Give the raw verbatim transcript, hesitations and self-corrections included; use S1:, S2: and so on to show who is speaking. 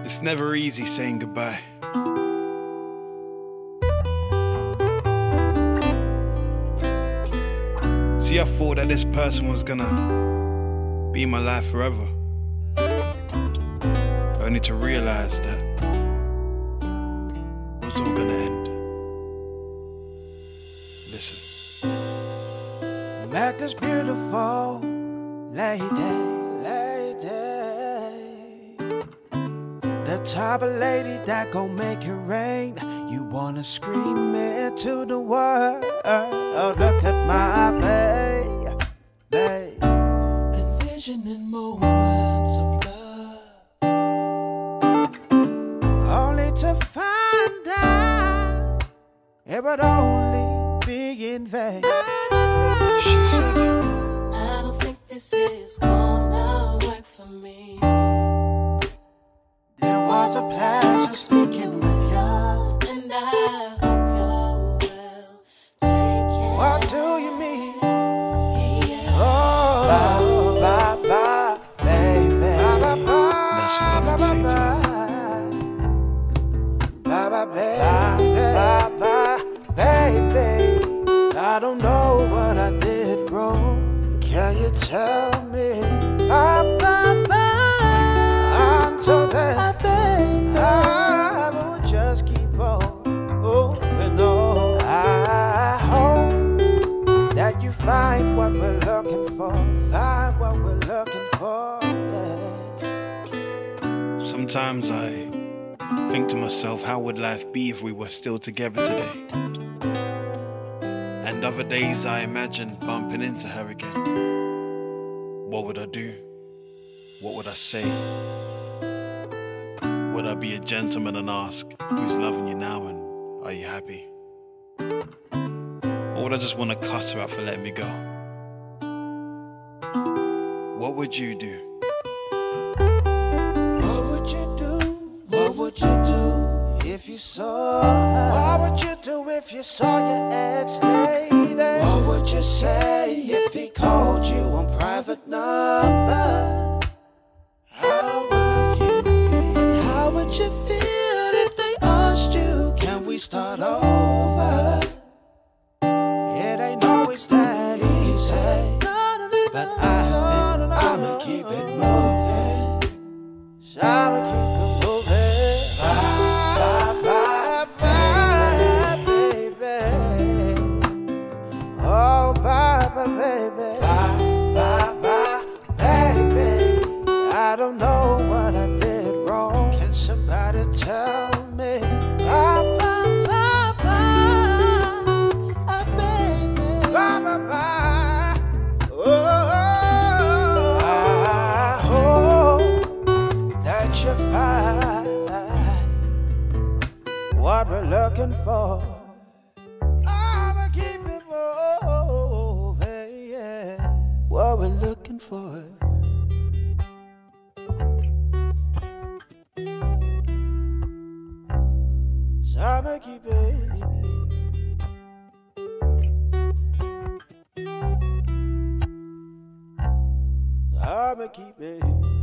S1: It's never easy saying goodbye. See, I thought that this person was gonna be in my life forever, only to realize that it was all gonna end. Listen.
S2: Met this beautiful lady, lady, the type of lady that gon' make it rain. You wanna scream it to the world. Look at my babe, babe. Envisioning moments of love, only to find out it would only be in vain.
S1: She said,
S3: I don't think this is gonna work for me.
S2: There was a pleasure speaking with you,
S3: And I hope you will take care.
S2: what do you mean?
S3: Yeah.
S2: Oh, bye, bye, bye, baby. Bye, bye, bye.
S1: That's what I would say to her.
S2: Bye, bye, baby. Bye, bye, baby. I don't know what I did wrong. Can you tell me? Bye, bye, bye. Until then, I will just keep on moving on. I hope that you find what we're looking for. Find what we're looking for, yeah.
S1: sometimes I think to myself, how would life be if we were still together today? And other days I imagine bumping into her again. What would I do? What would I say? Would I be a gentleman and ask, who's loving you now and are you happy? Or would I just want to cuss her out for letting me go? What would you do?
S2: What would you do? What would you do if you saw her? What would you do if you saw your ex-lady? What would you say if he called you on private number? How would you feel? And how would you feel if they asked you, can we start over? It ain't always that easy, but I think I'ma keep it moving. I'ma keep it moving. Bye, bye, bye, baby. Oh, bye, bye, baby. Bye, bye, bye, baby. I don't know what I did wrong. Can somebody tell me? Bye, bye, bye, bye, uh, baby. Bye, bye, bye. Oh, I hope that you find what we're looking for. I'ma keep it moving, yeah. What we're looking for. I'ma keep it. I'ma keep it.